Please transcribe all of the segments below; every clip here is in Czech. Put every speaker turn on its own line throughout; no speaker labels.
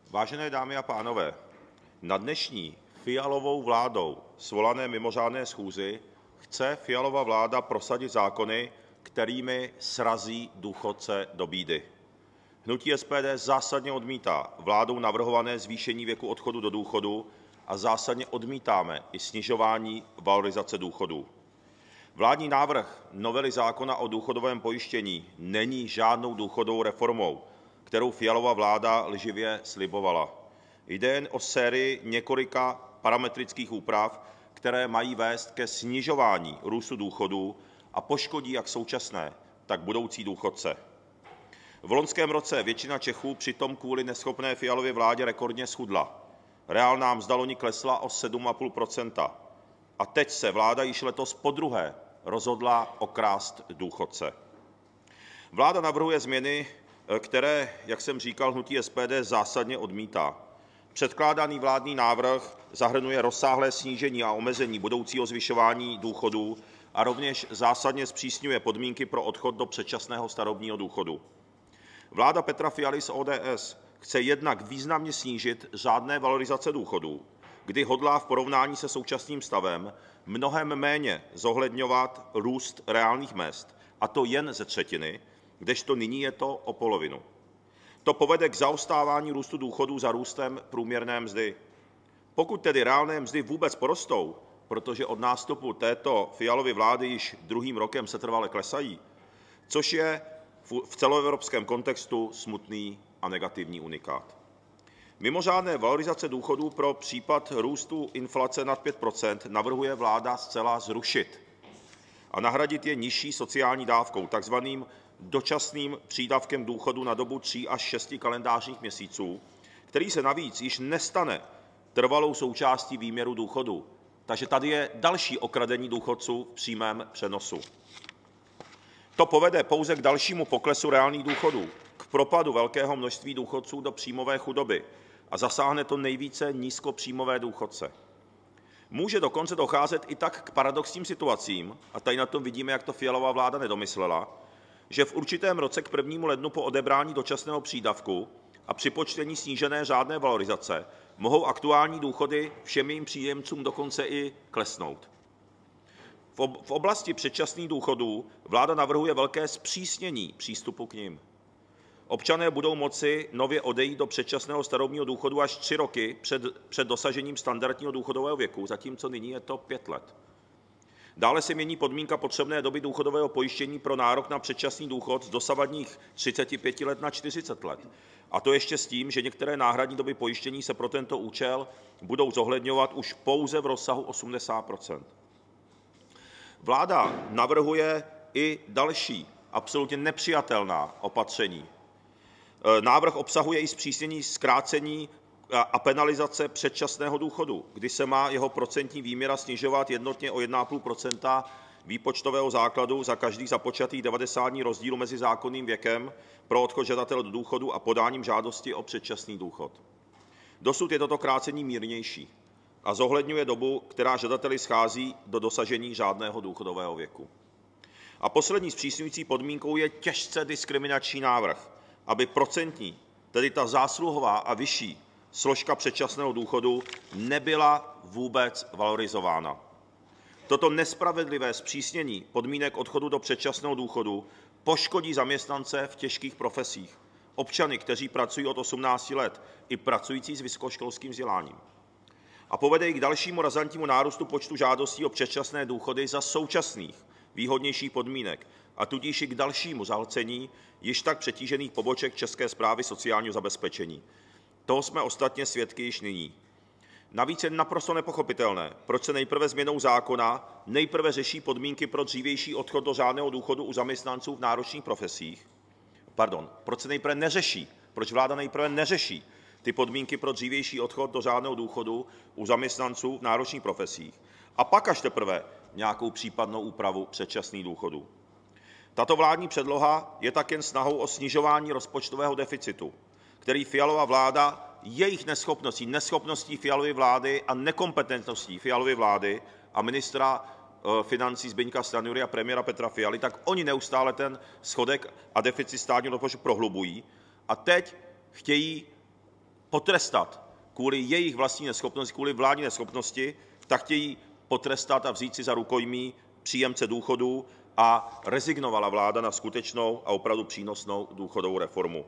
Vážené dámy a pánové, na dnešní Fialovou vládou svolané mimořádné schůzi chce Fialova vláda prosadit zákony, kterými srazí důchodce do bídy. Hnutí SPD zásadně odmítá vládou navrhované zvýšení věku odchodu do důchodu a zásadně odmítáme i snižování valorizace důchodů. Vládní návrh novely zákona o důchodovém pojištění není žádnou důchodovou reformou, kterou Fialova vláda lživě slibovala. Jde jen o sérii několika parametrických úprav, které mají vést ke snižování růstu důchodů a poškodí jak současné, tak budoucí důchodce. V loňském roce většina Čechů přitom kvůli neschopné Fialově vládě rekordně schudla. Reálná mzda loni klesla o 7,5 % a teď se vláda již letos podruhé rozhodla okrást důchodce. Vláda navrhuje změny, které, jak jsem říkal, hnutí SPD zásadně odmítá. Předkládaný vládní návrh zahrnuje rozsáhlé snížení a omezení budoucího zvyšování důchodů a rovněž zásadně zpřísňuje podmínky pro odchod do předčasného starobního důchodu. Vláda Petra Fialy z ODS chce jednak významně snížit řádné valorizace důchodů, kdy hodlá v porovnání se současným stavem mnohem méně zohledňovat růst reálných mezd, a to jen ze třetiny, kdežto nyní je to o polovinu. To povede k zaostávání růstu důchodů za růstem průměrné mzdy. Pokud tedy reálné mzdy vůbec porostou, protože od nástupu této Fialovy vlády již druhým rokem setrvale klesají, což je v celoevropském kontextu smutný a negativní unikát. Mimořádné valorizace důchodů pro případ růstu inflace nad 5 % navrhuje vláda zcela zrušit a nahradit je nižší sociální dávkou, takzvaným dočasným přídavkem důchodu na dobu 3 až 6 kalendářních měsíců, který se navíc již nestane trvalou součástí výměru důchodu. Takže tady je další okradení důchodců v přímém přenosu. To povede pouze k dalšímu poklesu reálných důchodů, k propadu velkého množství důchodců do příjmové chudoby a zasáhne to nejvíce nízkopříjmové důchodce. Může dokonce docházet i tak k paradoxním situacím, a tady na tom vidíme, jak to Fialova vláda nedomyslela, že v určitém roce k 1. lednu po odebrání dočasného přídavku a připočtení snížené řádné valorizace mohou aktuální důchody všem jejím příjemcům dokonce i klesnout. V oblasti předčasných důchodů vláda navrhuje velké zpřísnění přístupu k nim. Občané budou moci nově odejít do předčasného starobního důchodu až 3 roky před dosažením standardního důchodového věku, zatímco nyní je to 5 let. Dále se mění podmínka potřebné doby důchodového pojištění pro nárok na předčasný důchod z dosavadních 35 let na 40 let. A to ještě s tím, že některé náhradní doby pojištění se pro tento účel budou zohledňovat už pouze v rozsahu 80 %. Vláda navrhuje i další absolutně nepřijatelná opatření. Návrh obsahuje i zpřísnění zkrácení a penalizace předčasného důchodu, kdy se má jeho procentní výměra snižovat jednotně o 1,5 % výpočtového základu za každých započatých 90 dní rozdílu mezi zákonným věkem pro odchod žadatele do důchodu a podáním žádosti o předčasný důchod. Dosud je toto krácení mírnější a zohledňuje dobu, která žadateli schází do dosažení řádného důchodového věku. A poslední zpřísňující podmínkou je těžce diskriminační návrh, aby procentní, tedy ta zásluhová a vyšší složka předčasného důchodu nebyla vůbec valorizována. Toto nespravedlivé zpřísnění podmínek odchodu do předčasného důchodu poškodí zaměstnance v těžkých profesích, občany, kteří pracují od 18 let, i pracující s vysokoškolským vzděláním. A povede i k dalšímu razantnímu nárůstu počtu žádostí o předčasné důchody za současných výhodnějších podmínek a tudíž i k dalšímu zahlcení již tak přetížených poboček České správy sociálního zabezpečení. Toho jsme ostatně svědky již nyní. Navíc je naprosto nepochopitelné, proč se nejprve změnou zákona nejprve řeší podmínky pro dřívější odchod do řádného důchodu u zaměstnanců v náročných profesích. Proč se nejprve neřeší, proč vláda nejprve neřeší ty podmínky pro dřívější odchod do řádného důchodu u zaměstnanců v náročných profesích a pak až teprve nějakou případnou úpravu předčasných důchodů. Tato vládní předloha je tak jen snahou o snižování rozpočtového deficitu, který Fialova vláda jejich neschopností Fialovy vlády a nekompetentností Fialovy vlády a ministra financí Zbyňka Stanjury a premiéra Petra Fialy, tak oni neustále ten schodek a deficit státního rozpočtu prohlubují a teď chtějí potrestat kvůli jejich vlastní neschopnosti, kvůli vládní neschopnosti, tak chtějí potrestat a vzít si za rukojmí příjemce důchodů a rezignovala vláda na skutečnou a opravdu přínosnou důchodovou reformu.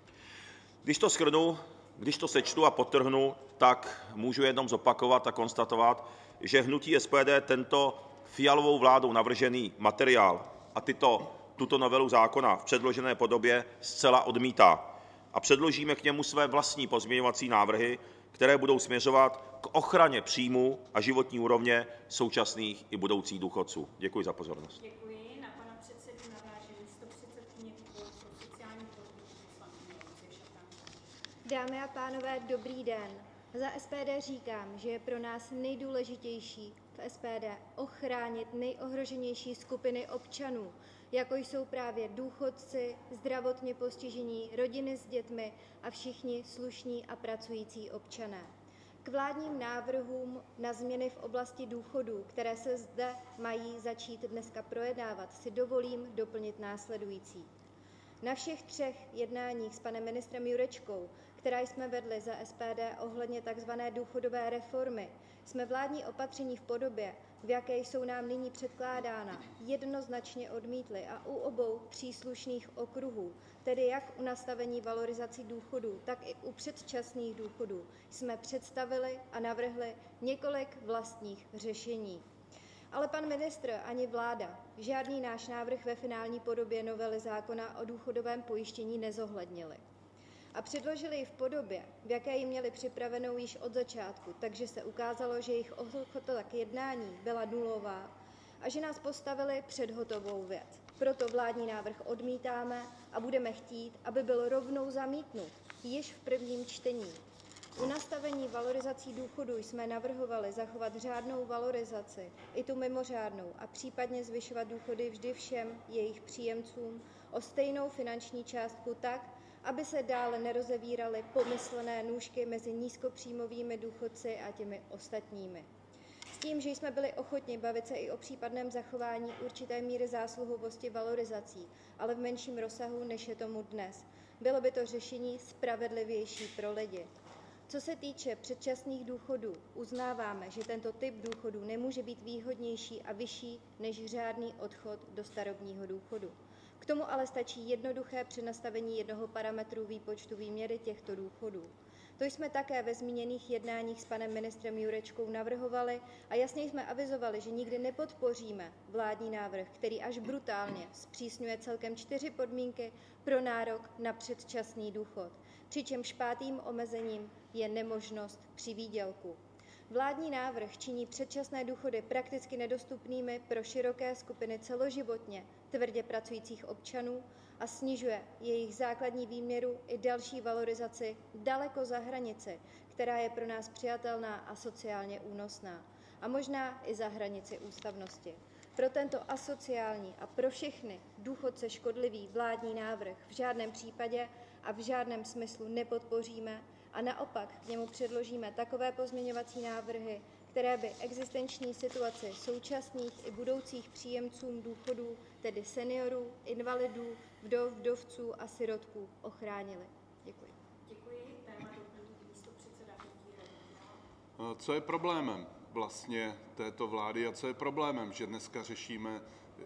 Když to shrnu, když to sečtu a podtrhnu, tak můžu jenom zopakovat a konstatovat, že hnutí SPD tento Fialovou vládou navržený materiál a tuto novelu zákona v předložené podobě zcela odmítá a předložíme k němu své vlastní pozměňovací návrhy, které budou směřovat k ochraně příjmů a životní úrovně současných i budoucích důchodců. Děkuji za pozornost.
Děkuji. Na pana předsedu naváže místopředsedkyně výboru pro sociální politiku poslankyně Lucie Šafránková.
Dámy a pánové, dobrý den. Za SPD říkám, že je pro nás nejdůležitější v SPD ochránit nejohroženější skupiny občanů, jako jsou právě důchodci, zdravotně postižení, rodiny s dětmi a všichni slušní a pracující občané. K vládním návrhům na změny v oblasti důchodů, které se zde mají začít dneska projednávat, si dovolím doplnit následující. Na všech 3 jednáních s panem ministrem Jurečkou, která jsme vedli za SPD ohledně tzv. Důchodové reformy, jsme vládní opatření v podobě, v jaké jsou nám nyní předkládána, jednoznačně odmítli a u obou příslušných okruhů, tedy jak u nastavení valorizací důchodů, tak i u předčasných důchodů, jsme představili a navrhli několik vlastních řešení. Ale pan ministr ani vláda žádný náš návrh ve finální podobě novely zákona o důchodovém pojištění nezohlednili. A předložili ji v podobě, v jaké ji měli připravenou již od začátku, takže se ukázalo, že jejich ochota k jednání byla nulová a že nás postavili před hotovou věc. Proto vládní návrh odmítáme a budeme chtít, aby byl rovnou zamítnut již v prvním čtení. U nastavení valorizací důchodů jsme navrhovali zachovat řádnou valorizaci, i tu mimořádnou, a případně zvyšovat důchody vždy všem jejich příjemcům o stejnou finanční částku tak, aby se dále nerozevíraly pomyslné nůžky mezi nízkopříjmovými důchodci a těmi ostatními. S tím, že jsme byli ochotni bavit se i o případném zachování určité míry zásluhovosti valorizací, ale v menším rozsahu, než je tomu dnes. Bylo by to řešení spravedlivější pro lidi. Co se týče předčasných důchodů, uznáváme, že tento typ důchodu nemůže být výhodnější a vyšší než řádný odchod do starobního důchodu. K tomu ale stačí jednoduché přenastavení jednoho parametru výpočtu výměry těchto důchodů. To jsme také ve zmíněných jednáních s panem ministrem Jurečkou navrhovali a jasně jsme avizovali, že nikdy nepodpoříme vládní návrh, který až brutálně zpřísňuje celkem 4 podmínky pro nárok na předčasný důchod, přičemž 5. omezením je nemožnost přivýdělku. Vládní návrh činí předčasné důchody prakticky nedostupnými pro široké skupiny celoživotně tvrdě pracujících občanů a snižuje jejich základní výměru i další valorizaci daleko za hranici, která je pro nás přijatelná a sociálně únosná, a možná i za hranici ústavnosti. Pro tento asociální a pro všechny důchodce škodlivý vládní návrh v žádném případě a v žádném smyslu nepodpoříme a naopak k němu předložíme takové pozměňovací návrhy, které by existenční situaci současných i budoucích příjemců důchodů, tedy seniorů, invalidů, vdov, vdovců a sirotků, ochránily. Děkuji.
Děkuji. Téma doplní místopředseda hnutí Radek.
Co je problémem vlastně této vlády a co je problémem, že dneska řešíme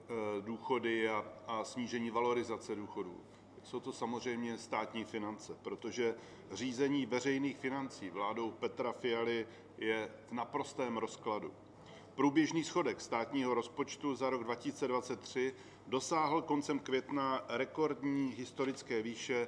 důchody a snížení valorizace důchodů? Jsou to samozřejmě státní finance, protože řízení veřejných financí vládou Petra Fialy je v naprostém rozkladu. Průběžný schodek státního rozpočtu za rok 2023 dosáhl koncem května rekordní historické výše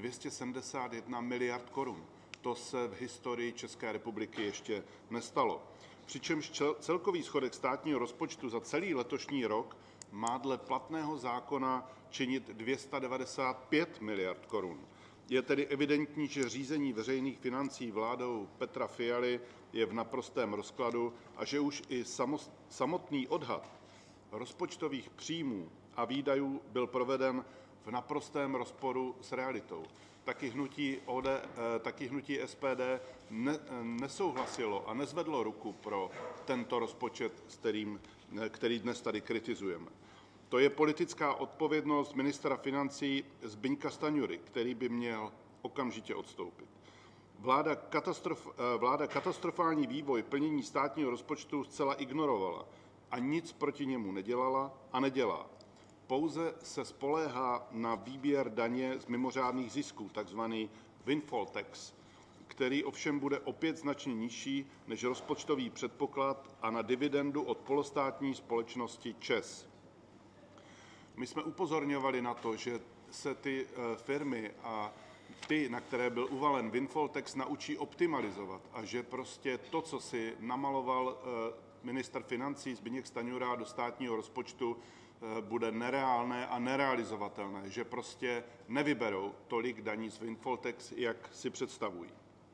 271 miliard korun. To se v historii České republiky ještě nestalo. Přičemž celkový schodek státního rozpočtu za celý letošní rok má dle platného zákona činit 295 miliard korun. Je tedy evidentní, že řízení veřejných financí vládou Petra Fialy je v naprostém rozkladu a že už i samotný odhad rozpočtových příjmů a výdajů byl proveden v naprostém rozporu s realitou. Taky hnutí SPD nesouhlasilo a nezvedlo ruku pro tento rozpočet, který dnes tady kritizujeme. To je politická odpovědnost ministra financí Zbyňka Stanjury, který by měl okamžitě odstoupit. Vláda katastrofální vývoj plnění státního rozpočtu zcela ignorovala a nic proti němu nedělala a nedělá. Pouze se spoléhá na výběr daně z mimořádných zisků, takzvaný windfall tax, který ovšem bude opět značně nižší než rozpočtový předpoklad, a na dividendu od polostátní společnosti ČEZ. My jsme upozorňovali na to, že se ty firmy a ty, na které byl uvalen windfall tax, naučí optimalizovat a že prostě to, co si namaloval ministr financí Zbyněk Stanjura do státního rozpočtu, bude nereálné a nerealizovatelné, že prostě nevyberou tolik daní z windfall tax, jak si představují.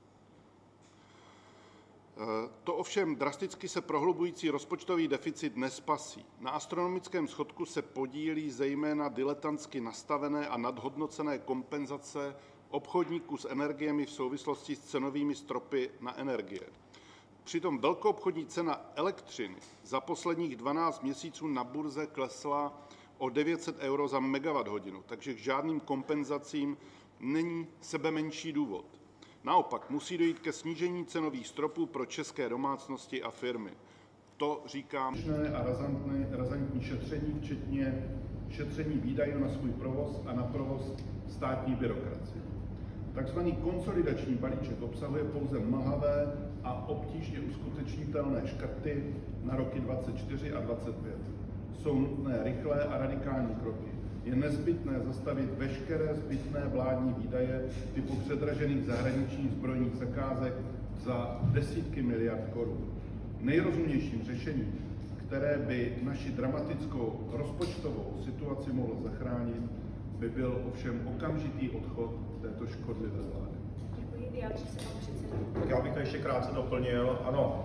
To ovšem drasticky se prohlubující rozpočtový deficit nespasí. Na astronomickém schodku se podílí zejména diletantsky nastavené a nadhodnocené kompenzace obchodníků s energiemi v souvislosti s cenovými stropy na energie. Přitom velkoobchodní cena elektřiny za posledních 12 měsíců na burze klesla o 900 € za megawatthodinu, takže k žádným kompenzacím není sebemenší důvod. Naopak musí dojít ke snížení cenových stropů pro české domácnosti a firmy. To říkám a razantní šetření, včetně šetření výdajů na svůj provoz a na provoz státní byrokracie. Takzvaný konsolidační balíček obsahuje pouze mlhavé a obtížně uskutečnitelné škrty na roky 2024 a 2025. Jsou nutné rychlé a radikální kroky. Je nezbytné zastavit veškeré zbytné vládní výdaje typu předražených zahraničních zbrojních zakázek za desítky miliard korun. Nejrozumnějším řešením, které by naši dramatickou rozpočtovou situaci mohlo zachránit, by byl ovšem okamžitý odchod této škodlivé vlády.
Děkuji, vyjádří se pan předseda.
Tak já bych to ještě krátce doplnil. Ano,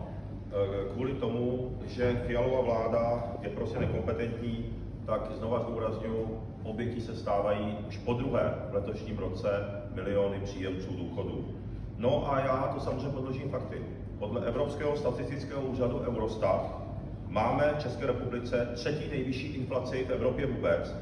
kvůli tomu, že Fialova vláda je prostě nekompetentní, tak znova zdůrazňuji, oběti se stávají už podruhé v letošním roce miliony příjemců důchodů. No a já to samozřejmě podložím fakty. Podle Evropského statistického úřadu Eurostat máme v České republice třetí nejvyšší inflaci v Evropě vůbec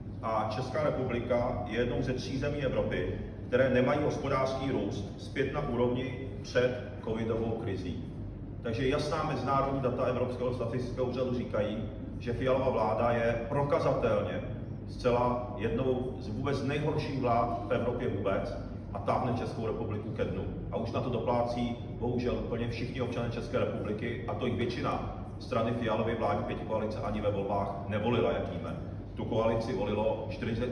a Česká republika je jednou ze 3 zemí Evropy, které nemají hospodářský růst zpět na úrovni před covidovou krizí. Takže jasná mezinárodní data Evropského statistického úřadu říkají, že Fialova vláda je prokazatelně zcela jednou z vůbec nejhorších vlád v Evropě vůbec a táhne Českou republiku ke dnu. A už na to doplácí bohužel úplně všichni občané České republiky, a to jich většina strany Fialovy vládní pětikoalice ani ve volbách nevolila, jak víme. Tu koalici volilo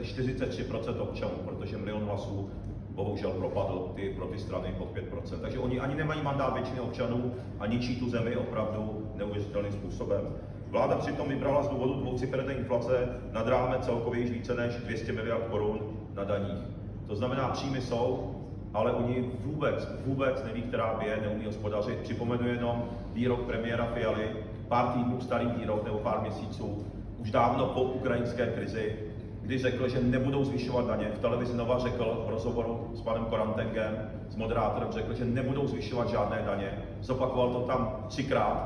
43% občanů, protože 1 milion hlasů bohužel propadl pro ty strany pod 5%. Takže oni ani nemají mandát většiny občanů a ničí tu zemi opravdu neuvěřitelným způsobem. Vláda přitom vybrala z důvodu dvouciferné inflace nad rámec celkově již více než 200 miliard korun na daních. To znamená, příjmy jsou, ale oni vůbec neví, která bije, neumí hospodařit. Připomenu jenom výrok premiéra Fialy, pár týdnů starý výrok nebo pár měsíců, už dávno po ukrajinské krizi, kdy řekl, že nebudou zvyšovat daně. V televizi Nova řekl v rozhovoru s panem Korantengem, s moderátorem, řekl, že nebudou zvyšovat žádné daně. Zopakoval to tam 3krát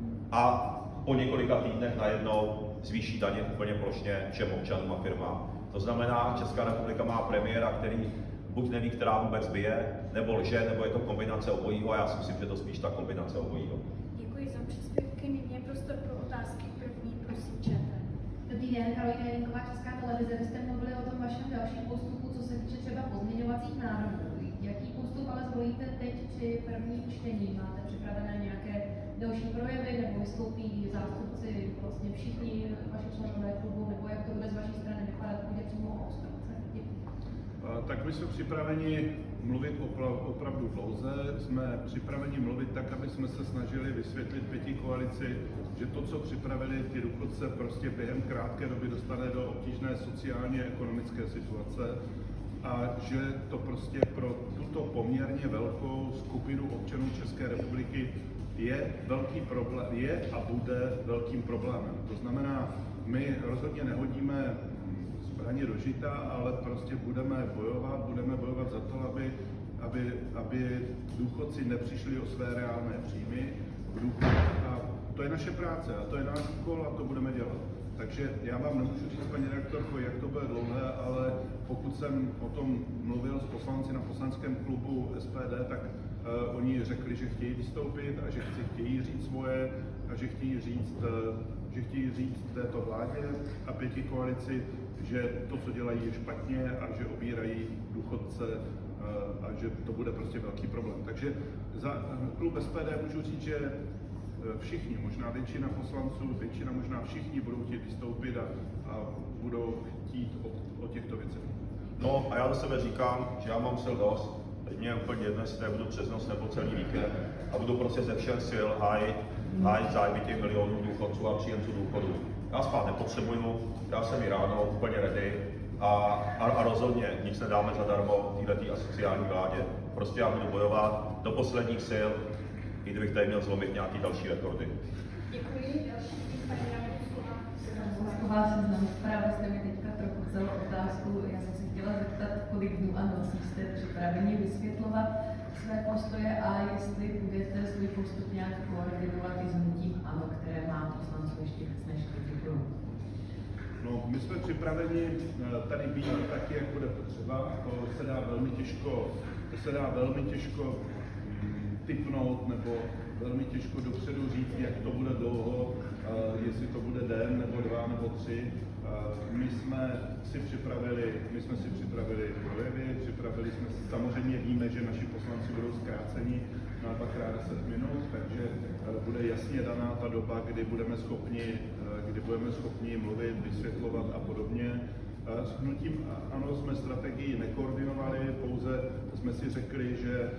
a po několika týdnech najednou zvýší daně úplně plošně všem občanům a firmám. To znamená, Česká republika má premiéra, který buď neví, která vůbec bije, nebo lže, nebo je to kombinace obojího, a já si myslím, že to spíš ta kombinace obojího.
Děkuji za příspěvky. Nyní je prostor pro otázky. První, prosím, ČT.
Dobrý den, Karolina Jelínková, Česká televize. Vy jste mluvili o tom vašem dalším postupu, co se týče třeba pozměňovacích návrhů. Jaký postup ale zvolíte teď při prvním čtení? Máte připravené nějaké další projevy, nebo vystoupí zástupci vlastně všichni vaši členové klubu, nebo jak to bude z vaší strany vypadat, bude přímo obstrukce?
Tak my jsme připraveni mluvit opravdu dlouze, jsme připraveni mluvit tak, aby jsme se snažili vysvětlit pětikoalici, že to, co připravili ty důchodce, prostě během krátké doby dostane do obtížné sociálně ekonomické situace a že to prostě pro tuto poměrně velkou skupinu občanů České republiky je velký problém, je a bude velkým problémem. To znamená, my rozhodně nehodíme zbraně do žita, ale prostě budeme bojovat za to, aby důchodci nepřišli o své reálné příjmy. A to je naše práce a to je náš úkol a to budeme dělat. Takže já vám nemůžu říct, paní redaktorko, jak to bude dlouhé, ale pokud jsem o tom mluvil s poslanci na poslaneckém klubu SPD, tak oni řekli, že chtějí vystoupit a že chtějí říct svoje a že chtějí říct této vládě a pětikoalici, že to, co dělají, je špatně a že obírají důchodce a že to bude prostě velký problém. Takže za klub SPD můžu říct, že všichni, možná většina poslanců, většina možná všichni budou chtít vystoupit a budou chtít o těchto věcech.
No a já za sebe říkám, že já mám sil dost. Teď mě je úplně jedno, jestli budu přes noc nebo celý víkend a budu prostě ze všech sil hájit zájmy těch milionů důchodců a příjemců důchodů. Já spát nepotřebuju, já jsem i ráno úplně ready a rozhodně nic nedáme zadarmo této asociální vládě. Prostě já budu bojovat do posledních sil, i kdybych tady měl zlomit nějaký další rekordy.
Děkuji. Další paní náměstková.
Právě jste mi teďka trochu vzala otázku. Já jsem se chtěla zeptat, kolik dnů a nocí jste připraveni vysvětlovat své postoje a jestli budete svůj postup nějak koordinovat i s hnutím ANO, které má poslanců ještě víc než 5 dnů.
No, my jsme připraveni tady být taky, jak bude potřeba. To se dá velmi těžko tipnout nebo velmi těžko dopředu říct, jak to bude dlouho, jestli to bude den, nebo 2, nebo 3. My jsme si připravili projevy, samozřejmě víme, že naši poslanci budou zkráceni na 2x10 minut, takže bude jasně daná ta doba, kdy budeme schopni mluvit, vysvětlovat a podobně. S hnutím ANO jsme strategii nekoordinovali, pouze jsme si řekli,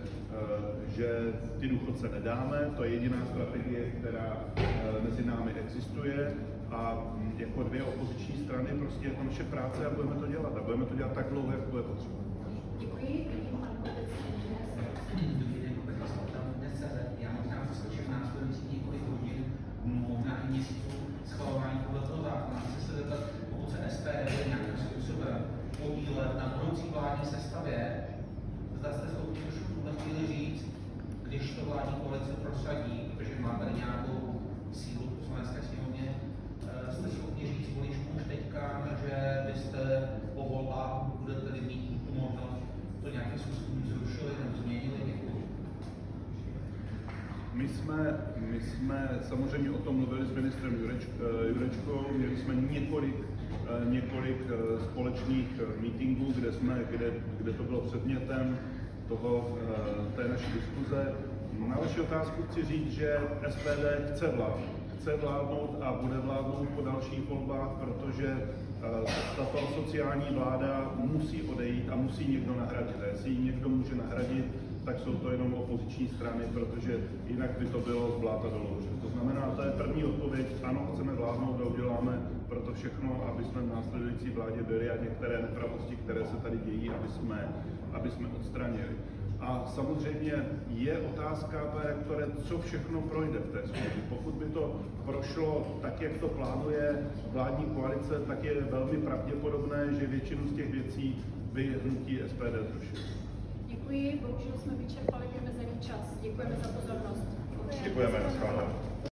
že ty důchodce nedáme, to je jediná strategie, která mezi námi existuje a jako dvě opoziční strany prostě je to naše práce a budeme to dělat tak dlouho, jak bude potřeba.
Děkuji.
Já možná přeskočím následující několik hodin, možná i měsíců schvalování podle toho zákona. Chci se zeptat, pokud se SPD bude nějakým způsobem podílet na budoucí vládní sestavě, zda jste schopni už v tuhle chvíli říct, když to vládní koalice prosadí, protože má tady nějakou sílu v poslanecké sněmovně, jste schopni říct voličům už teďka, že byste po volbách budete mít tu možnost to nějakým způsobem zrušili nebo změnili? Děkuji.
My jsme samozřejmě o tom mluvili s ministrem Jurečkou, měli jsme několik společných meetingů, kde to bylo předmětem té naší diskuze. Na vaši otázku chci říct, že SPD chce vládnout a bude vládnout po dalších volbách, protože tato sociální vláda musí odejít a musí někdo nahradit. A jestli ji někdo může nahradit, tak jsou to jenom opoziční strany, protože jinak by to bylo z bláta do louže. To znamená, to je první odpověď, ano, chceme vládnout a uděláme proto všechno, aby jsme v následující vládě byli a některé nepravosti, které se tady dějí, aby jsme odstranili. A samozřejmě je otázka, pane rektore, co všechno projde v té schůzi. Pokud by to prošlo tak, jak to plánuje vládní koalice, tak je velmi pravděpodobné, že většinu z těch věcí by hnutí SPD zrušilo.
Děkuji, bohužel jsme vyčerpali vymezený čas. Děkujeme za pozornost.
Děkujeme.